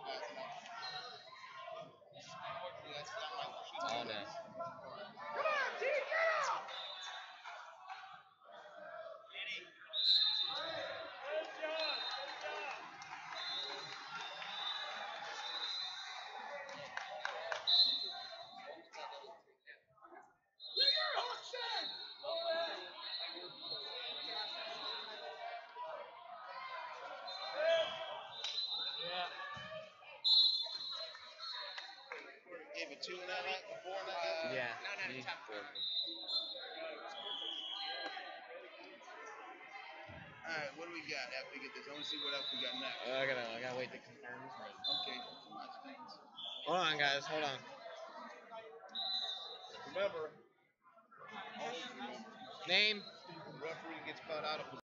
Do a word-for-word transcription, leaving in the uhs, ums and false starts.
All day. Gave it two and a half before and a half. Yeah. No, no, you- it's top four. Alright, what do we got after we get this? I want to see what else we got next. Uh, I gotta, I gotta wait to confirm his name. Okay, come on, thanks. Hold on, guys. Hold on. Remember, Name. referee gets caught out of